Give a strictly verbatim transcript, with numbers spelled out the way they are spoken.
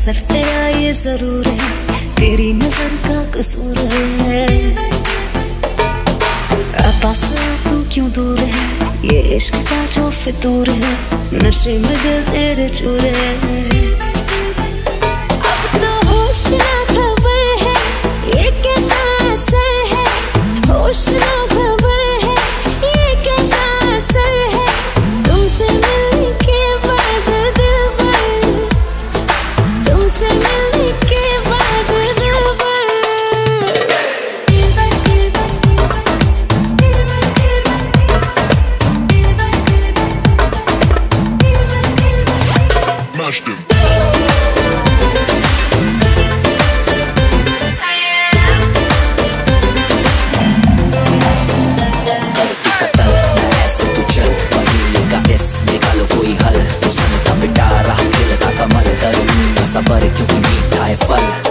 सिर्फ तेरा ये जरूर है, तेरी नजर का कसूर है। पास तू क्यों दूर है, ये इश्क का जो फितूर है, नशे में दिल तेरे चूर है। अब तो होश ना खबर है, ये कैसा असर है, होश ना खबर है, ये कैसा असर है, तुमसे मिलने के बाद दिल भर, तुमसे मिलने के बाद दिल भर। सबर क्योंकि मीठा है फल।